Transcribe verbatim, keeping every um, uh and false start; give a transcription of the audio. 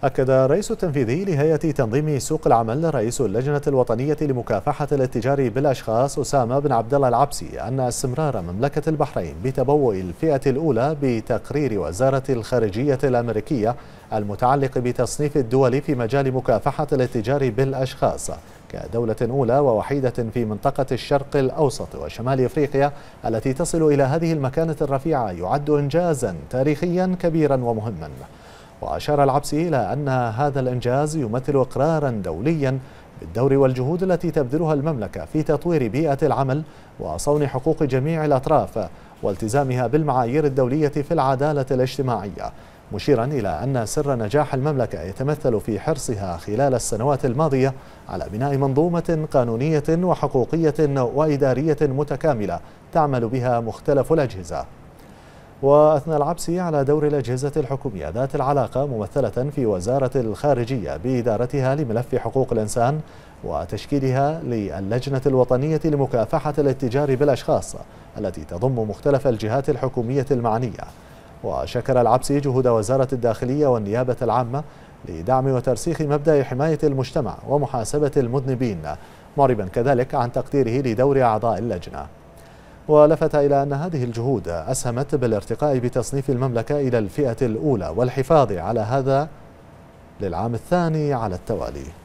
أكد الرئيس التنفيذي لهيئة تنظيم سوق العمل رئيس اللجنة الوطنية لمكافحة الاتجار بالأشخاص أسامة بن عبد الله العبسي أن استمرار مملكة البحرين بتبوء الفئة الأولى بتقرير وزارة الخارجية الأمريكية المتعلق بتصنيف الدول في مجال مكافحة الاتجار بالأشخاص كدولة أولى ووحيدة في منطقة الشرق الأوسط وشمال أفريقيا التي تصل إلى هذه المكانة الرفيعة يعد إنجازا تاريخيا كبيرا ومهما. وأشار العبسي إلى أن هذا الإنجاز يمثل إقرارا دوليا بالدور والجهود التي تبذلها المملكة في تطوير بيئة العمل وصون حقوق جميع الأطراف والتزامها بالمعايير الدولية في العدالة الاجتماعية، مشيرا إلى أن سر نجاح المملكة يتمثل في حرصها خلال السنوات الماضية على بناء منظومة قانونية وحقوقية وإدارية متكاملة تعمل بها مختلف الأجهزة. وأثنى العبسي على دور الأجهزة الحكومية ذات العلاقة ممثلة في وزارة الخارجية بإدارتها لملف حقوق الإنسان وتشكيلها للجنة الوطنية لمكافحة الاتجار بالأشخاص التي تضم مختلف الجهات الحكومية المعنية. وشكر العبسي جهود وزارة الداخلية والنيابة العامة لدعم وترسيخ مبدأ حماية المجتمع ومحاسبة المذنبين، معربا كذلك عن تقديره لدور أعضاء اللجنة. ولفت إلى أن هذه الجهود أسهمت بالارتقاء بتصنيف المملكة إلى الفئة الأولى والحفاظ على هذا للعام الثاني على التوالي.